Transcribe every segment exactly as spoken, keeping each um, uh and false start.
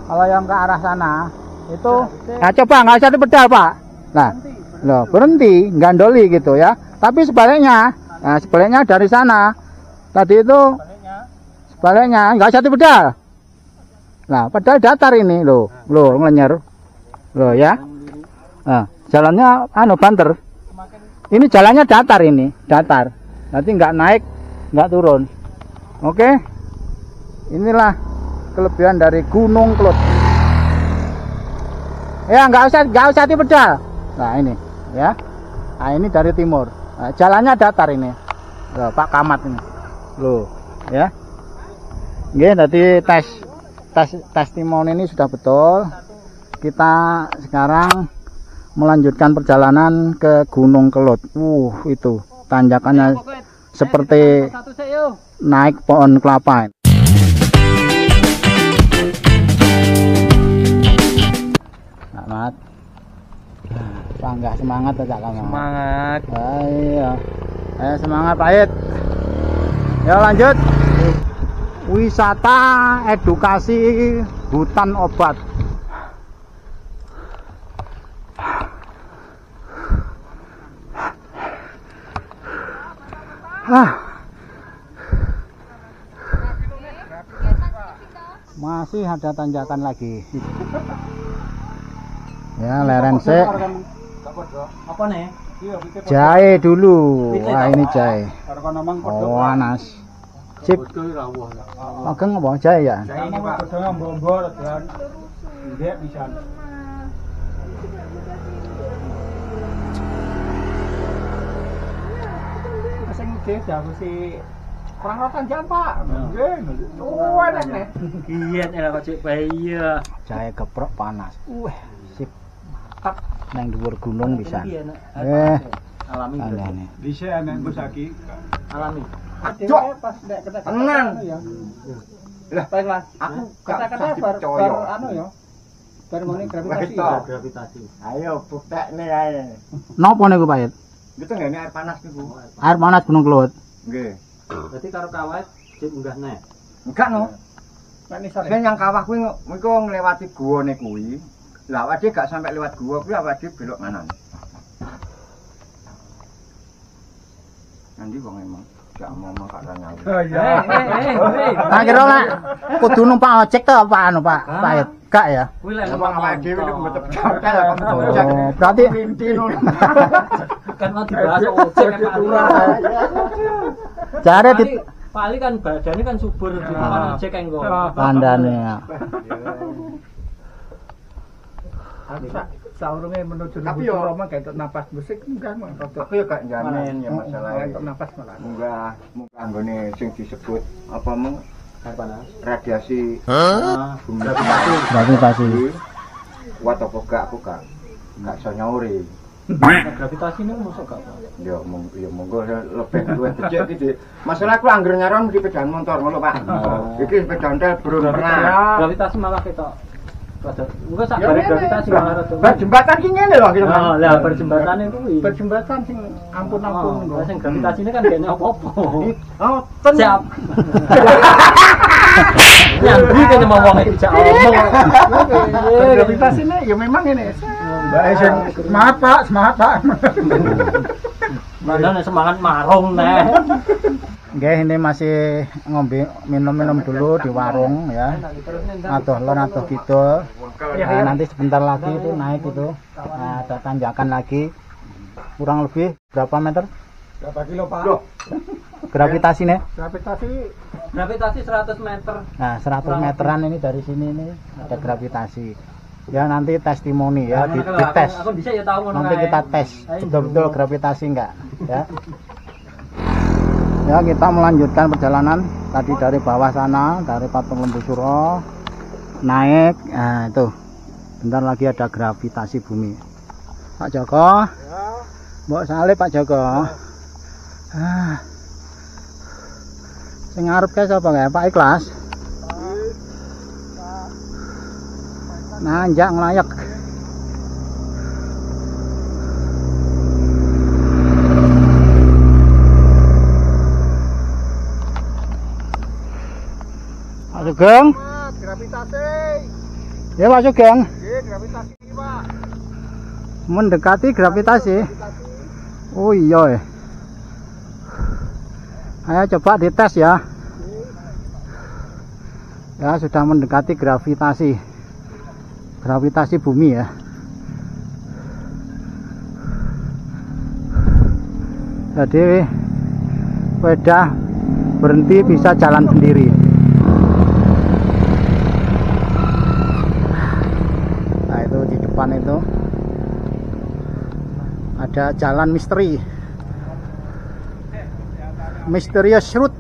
Kalau yang ke arah sana itu, nah coba nggak usah dipedal Pak. Nah, loh berhenti, gandoli gitu ya. Tapi sebaliknya, nah sebaliknya dari sana tadi itu sebaliknya nggak usah dipedal. Nah, pedal datar ini loh, loh ngelenyer, loh ya. Nah, jalannya anu banter. Ini jalannya datar ini, datar. Nanti nggak naik, nggak turun. Oke, inilah kelebihan dari Gunung Kelut. Ya nggak usah nggak usah dipedal. Nah ini ya, nah ini dari timur. Nah, jalannya datar ini. Loh, Pak Kamat ini, loh ya. Oke, tadi tes tes testimoni ini sudah betul. Kita sekarang melanjutkan perjalanan ke Gunung Kelut. Uh itu tanjakannya seperti naik pohon kelapa. Semangat. Bangga semangat aja kamu. Semangat. Ayo. Ayo semangat Pahit. Ya lanjut. Wisata edukasi hutan obat. Ah. Masih ada tanjakan lagi. Ya, lereng C. Apa nih? Jahe dulu. Wah, ini jahe. Oh, panas. Sip. Ageng apa jahe ya? Jahe ini Pak. Bombol dan ndek bisa. Sing nggih jago si kurang rotan jam Pak. Nggih. Oh, enak nih. Kiyen enak kok cek bayi. Jahe geprok panas. Wah, sip. Nang dhuwur gunung bisa. Eh, alami. Aneh. Dhisik anak bos iki. Alami. Cok. Pas nek kata Tenang. ya. Lah, Baik Mas. aku kata-kata gak bar percaya. bar anu ya. Bar ngene gravitasi. Betul. Gravitasi. Ayo buktekne ae. Napa niku Pahit? Itu ngene air panas niku. Air panas Gunung Kelut. Nggih. Berarti karo kawat cip munggah neh. Enggak no. Nek nisor. Sing yang kawah kuwi iku nglewati guwane kuwi. Lah awake gak sampai lewat gua kuwi awake belok kanan. Nanti wong emang gak mau mangkak nyawa. Oh iya. Eh, eh, eh. Tak kira lah kudu numpak ojek to apa anu Pak? Pahit. Gak ya? Kuwi lek Wong awake dhewe niku mboten percaya kok Oh, ojek. berarti kan mau dibahas ojek kan Pak. jare di Pali kan badannya kan subur di tempat ojek kan kok. kandane ya. Saurunge menuju Tapi yo Roma kayak napas musik enggak mah. Aku ya gak jamin ya masalahnya. Untuk napas malah. Munggah munggah anggone sing disebut apa meng Air panas. radiasi Ah, bumi Gravitasi. kuat apa gak aku gak gak iso nyauri. Gravitasi ini masuk gak Pak? Ya mong ya monggo lebih luwih becik iki. Masalah aku angger nyaron di sepeda motor ngono Pak. Iki sepeda ontel belum pernah. Gravitasi malah ketok. Enggak sak bare gravitasi malah rada. Bar jembatan ki ngene lho iki. Oh, lah berjembatan itu kuwi. Berjembatan sing Ampun-ampun. Lah sing gravitasi ini kan gak apa-apa. Oh, ten. Siap. Nyambung kan mau ngomong iki jak omong. Gravitasi ini ya memang ini. Mbak sing semangat Pak, semangat Pak. Mana semangat marung neh. Nggih, ini masih ngombe minum-minum dulu di warung ya. Aduh lor aduh gitu. Nah, nanti sebentar lagi itu naik itu. Nah, ada tanjakan lagi. Kurang lebih berapa meter? Berapa kilo Pak? Gravitasi nih. Gravitasi gravitasi seratus meter. Nah, seratus meteran ini dari sini nih ada gravitasi. Ya nanti testimoni ya, di, di tes. Aku bisa ya tahu Nanti kita tes betul-betul gravitasi enggak ya. Ya, kita melanjutkan perjalanan tadi dari bawah sana, dari Patung Lembu Suro naik. Nah, itu. Bentar lagi ada gravitasi bumi. Pak Joko. Mbok salib Pak Joko. Ah. Sing ngarep kae sapa kae? Pak Ikhlas. Nanjak nglayak. Sugeng. Gravitasi. Ya Pak Sugeng. Nggih, gravitasi iki, Pak. Mendekati gravitasi. Oh iya. Ayo coba dites ya. Ya sudah mendekati gravitasi. Gravitasi bumi ya. Jadi sepeda berhenti bisa jalan sendiri. Nah itu di depan itu ada jalan misteri, misterius route.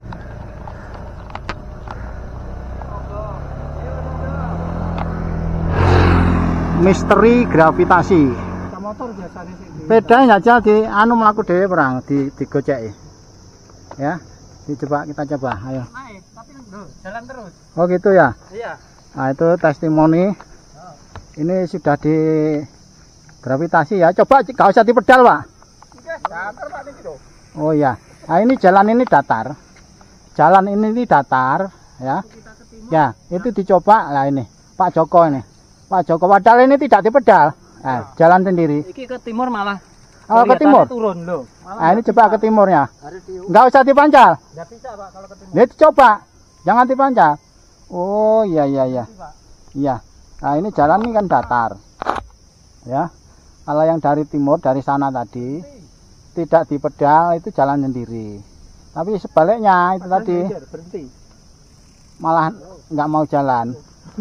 Misteri gravitasi. Motor biasanya sih. Sepeda aja di anu melaku dewe perang di digoceki. Ya, dicoba kita coba, ayo. Naik, tapi loh, jalan terus. Oh gitu ya. Iya. Nah itu testimoni. Ini sudah di gravitasi ya. Coba gak usah dipedal Pak. Datar Pak niki lho. Oh ya. Nah ini jalan ini datar. Jalan ini, ini datar ya. Ya itu dicoba lah ini. Pak Joko ini. Pak Joko padahal ini tidak dipedal. Nah, jalan sendiri. Iki ke timur malah. Oh ke timur. Turun loh. Nah ini coba ke timurnya. Nggak usah dipancal. Nggak bisa Pak kalau ke timur. Ini coba. Jangan dipancal. Oh iya iya iya. Iya. Nah ini jalan ini kan datar. Ya. Kalau yang dari timur dari sana tadi tidak dipedal itu jalan sendiri. Tapi sebaliknya itu tadi berhenti. malah nggak mau jalan.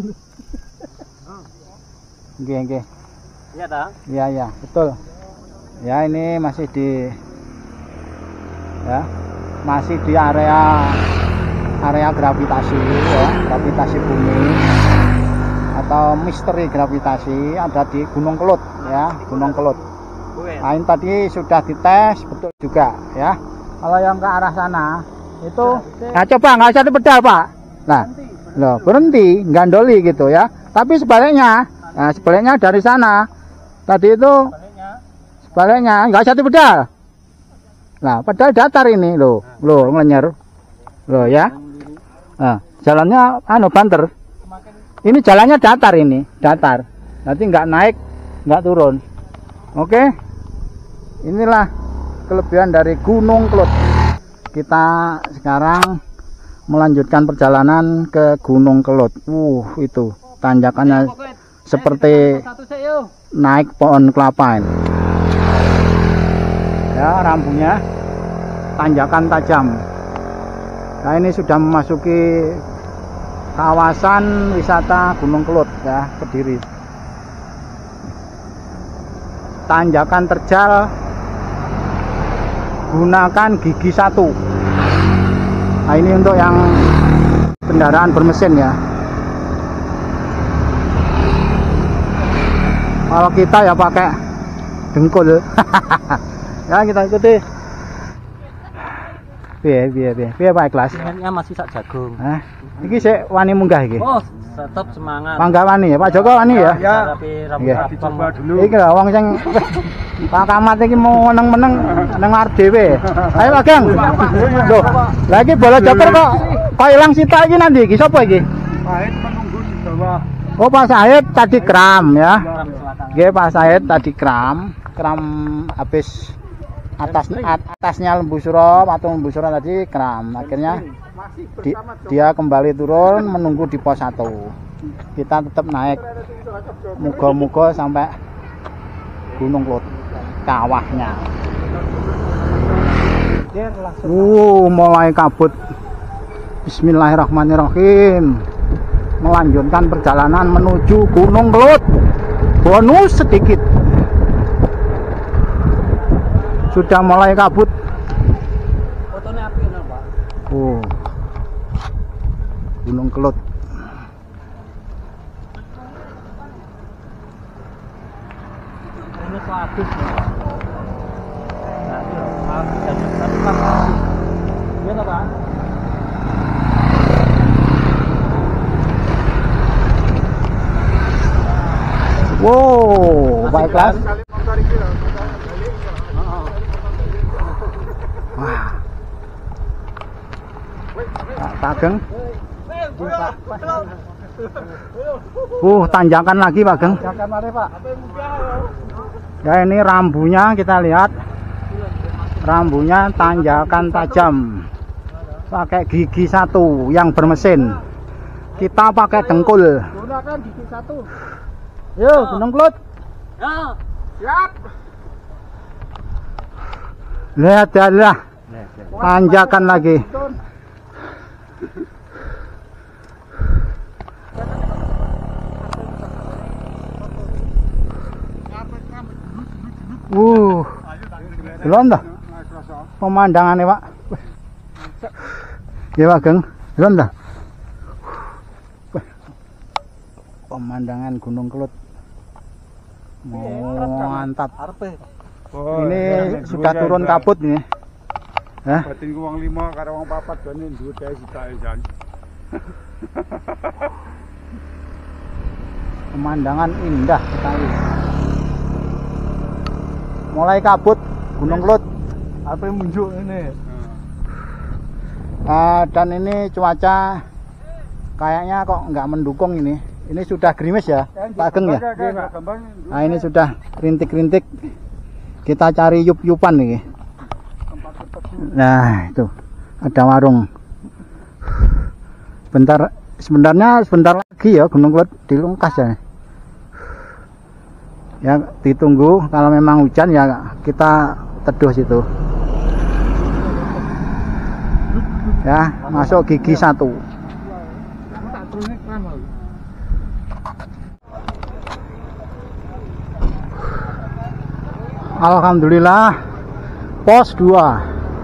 Oke oke. Iya dah. Iya iya betul. Ya ini masih di ya masih di area area gravitasi ya, gravitasi bumi atau misteri gravitasi ada di Gunung Kelut ya, Gunung Kelut. Nah, ini tadi sudah dites betul juga ya. Kalau yang ke arah sana itu nah coba nggak usah dipedal Pak. Nah, loh berhenti, gandoli gitu ya. Tapi sebaliknya, nah sebaliknya dari sana tadi itu sebaliknya nggak usah dipedal. Nah, pedal datar ini loh, loh ngelenyer, loh ya. Nah, jalannya anu banter. Ini jalannya datar ini, datar. Nanti nggak naik, nggak turun. Oke, inilah kelebihan dari Gunung Kelut. Kita sekarang melanjutkan perjalanan ke Gunung Kelut. Uh, itu tanjakannya seperti naik pohon kelapa ini. Ya, rambunya tanjakan tajam. Nah, ini sudah memasuki kawasan wisata Gunung Kelut ya, Kediri. Tanjakan terjal gunakan gigi satu. Nah, ini untuk yang kendaraan bermesin ya. Kalau kita ya pakai dengkul. Ya kita ikuti. Piye piye piye. Piye Pak Ikhlas? Ingatnya masih sak jagung. Hah? Iki sik wani munggah iki. Oh, tetap semangat. Mangga wani ya, Pak Joko wani ya. Ya, tapi rambut Dicoba dulu. Iki lho wong sing Pak Kamat iki mau meneng-meneng nang arep dhewe. Ayo Pak Gang. Loh, lah iki bola joker kok kok ilang sita iki nanti iki sapa iki? Pahit menunggu di bawah. Oh, Pak Said tadi kram ya. Nggih, Pak Said tadi kram, kram habis atas at, atasnya lembu suro atau lembu suro tadi kram. Akhirnya di, dia kembali turun menunggu di pos satu. Kita tetap naik. Muga-muga sampai Gunung Kelut kawahnya. Uh, mulai kabut. Bismillahirrahmanirrahim. Melanjutkan perjalanan menuju Gunung Kelut. Bonus sedikit. Sudah mulai kabut. Fotonya api enak, Pak. Oh. Gunung Kelut. Ini kok habis ya. Nah, iya, habis dan tapi pas. Iya toh, Pak? Wow, baiklah. Wah. Pak Ageng. Uh, tanjakan lagi Pak Geng. Jangan mari Pak. Ya ini rambunya kita lihat. Rambunya tanjakan tajam. Pakai gigi satu yang bermesin. Kita pakai dengkul. Gunakan gigi satu. Yo, Gunung Kelut. Ya. Siap. Lihat ya, lah. Tanjakan lagi. Uh, belum dah. Pemandangannya Pak. Ya Pak Geng, belum dah. Pemandangan Gunung Kelut. Oh, mantap. Ini sudah turun kabut ini. Hah? Batin ku wong lima karo wong papat jane duwe dhewe sitake jan. Pemandangan indah sekali. Mulai kabut Gunung Kelut. Apa yang muncul ini? Uh, dan ini cuaca kayaknya kok nggak mendukung ini. Ini sudah gerimis ya, Pak Geng ya. Nah ini sudah rintik-rintik. Kita cari yup-yupan nih. Nah itu ada warung. Bentar, sebenarnya sebentar lagi ya Gunung Kelut dilungkas ya. Ya ditunggu, kalau memang hujan ya kita teduh situ. Ya masuk gigi satu. Alhamdulillah pos dua.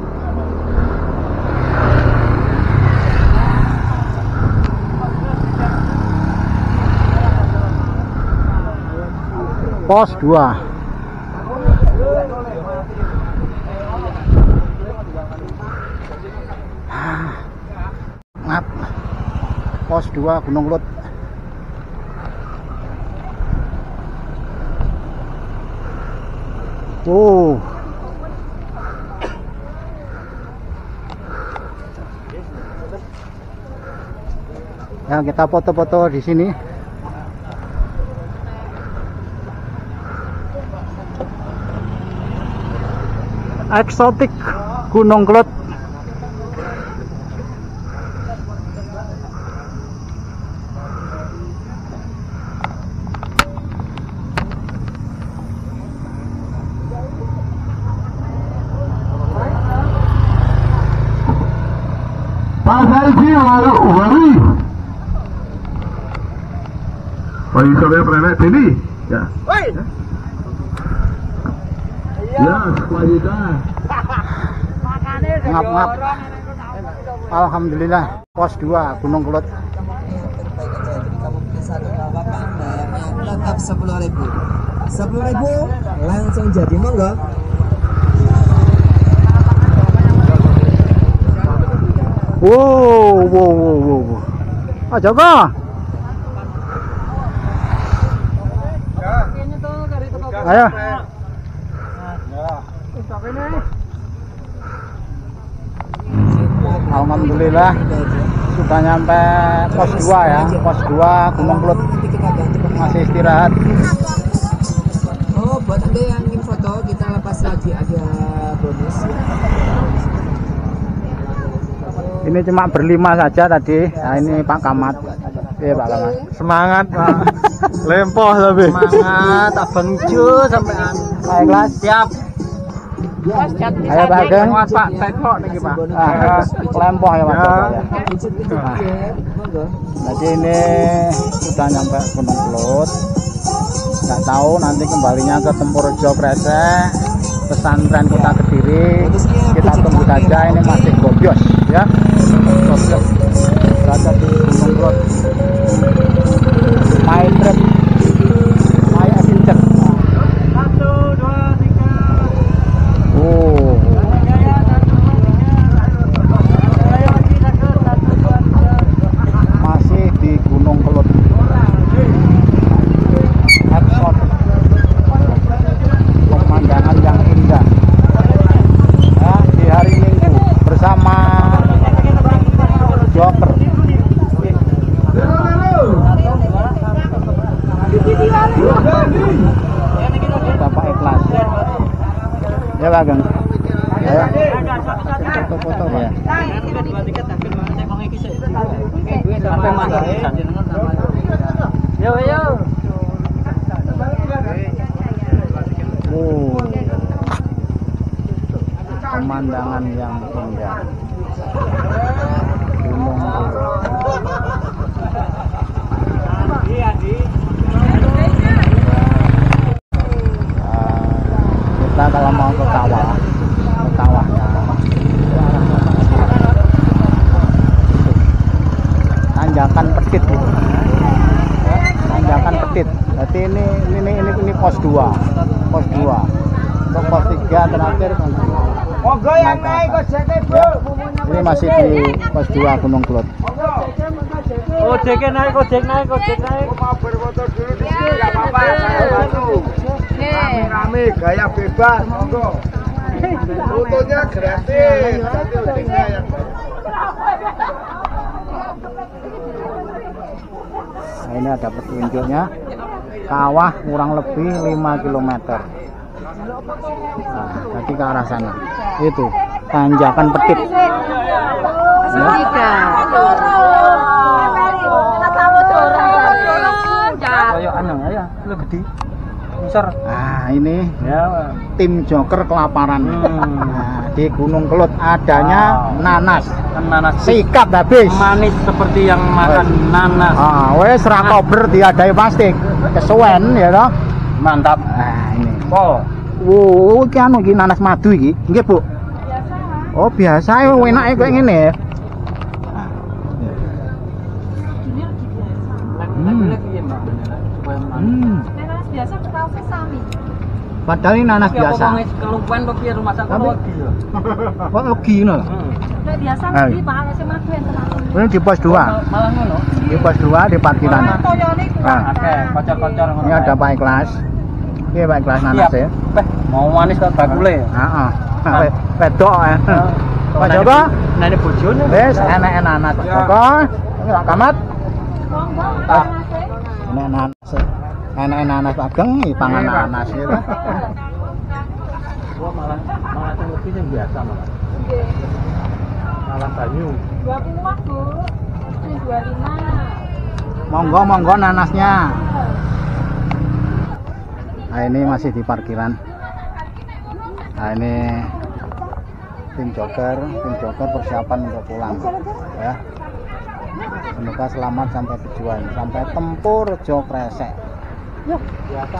Pos dua. Ngap. Pos dua Gunung Kelut. Oh. Ya kita foto-foto di sini. Eksotik Gunung Kelut. Pasal dia lalu wari. Wari sampai pernah sini. Ya. Woi. Ya, selanjutnya. Ngap ngap. Alhamdulillah pos dua Gunung Kelut. Tetap sepuluh ribu. Sepuluh ribu langsung jadi monggo. Wow, wow, wow, wow. Ah, Joko. Ayo. Alhamdulillah sudah nyampe pos dua ya, pos dua Gunung Kelut. Masih istirahat. Oh, buat Anda yang ingin foto, kita lepas lagi ada bonus. Ini cuma berlima saja tadi. Nah, ini Pak Kamat. Iya Pak Kamat. Semangat Pak. Lempoh tapi. Semangat, abang Ju sampean. Baiklah, Siap. ayo Pak Geng. Muat Pak, tekok niki Pak. Ah, lempoh ya Pak. Ya. Nah, jadi ini sudah nyampe Gunung Kelut. Nggak tahu nanti kembalinya ke Tempurjo Kresek, pesantren Kota Kediri. Kita tunggu saja, ini masih gobios ya. Gobios berada di Gunung Kelut. My trip, my adventure. Satu, dua, tiga. Oh, masih di Gunung Kelut. Eksotik. Pemandangan yang indah. Ya, di hari Minggu bersama Joker. Ya Pak Ageng. Ayo. Foto-foto ya. Yo yo. Oh. Pemandangan yang indah. Gunung kita kalau mau ke kawah, ke kawahnya tanjakan Petit gitu, tanjakan Petit. Berarti ini ini ini ini pos dua, pos dua. Untuk pos tiga terakhir kan. Monggo yang naik ojeknya Bu. Ini masih di pos dua Gunung Kelud. Ojek naik, ojek naik, ojek naik. Mau berfoto dulu di sini enggak apa-apa, saya bantu. Rame-rame gaya bebas, monggo. Fotonya gratis, tapi ojeknya yang Nah, ini ada petunjuknya. Kawah kurang lebih lima kilometer. Nah, nanti ke arah sana. Itu tanjakan Petit. Ya. Kayak aneh ya, lu gede. Besar. Nah, ini Ya. tim Joker kelaparan. Hmm. Nah, di Gunung Kelud adanya Wow. nanas. Kan nanas Sikat habis. manis seperti yang makan nanas. Ah, wes ra kober diadai plastik. Kesuwen ya toh. Mantap. Nah, ini. Oh. Wow, iki anu iki nanas madu iki. Nggih, Bu. Oh, biasa ya enake kayak ngene ya. Hmm. Hmm. Nanas biasa ketahuan sami. Padahal ini nanas biasa. Kelupan kok piye rumah sakit Tapi- lagi lho. Kok legi ngono lho. Nek biasa Ah. mesti Pak sing madu enten aku. Ini di pos dua. Malah ngono. Di pos dua di parkiran. Toyone Nah. Oke, kocor-kocor ngono. Ini ada Pak Ikhlas. Ini Pak Ikhlas nanas Siap. ya. Beh, mau manis kok bakule. Heeh. Wedok ya. Pak Joko, Nane bojone. wis enek nanas Pak Joko. Ini Pak Kamat. monggo Ah. nanase. Enek nanas. Enek nanas Pak Ageng, iki pangan nanas gitu. Gua malah malah sing lebih yang biasa malah. Nggih. Malah banyu. dua puluh lima, Bu. Ini dua puluh lima. Monggo monggo nanasnya. Nah, ini masih di parkiran. Nah, ini tim Joker, tim Joker persiapan untuk pulang ya. Semoga selamat sampai tujuan, sampai Tempur Rejo Kresek. Biasa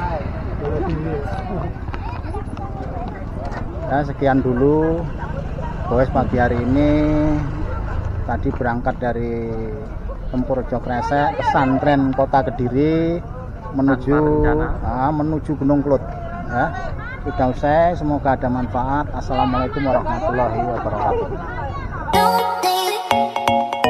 ya, sekian dulu Boes pagi hari ini. Tadi berangkat dari Tempur Rejo Kresek, pesantren Kota Kediri menuju ah, menuju Gunung Kelud ya. Sudah usai, semoga ada manfaat. Assalamualaikum warahmatullahi wabarakatuh.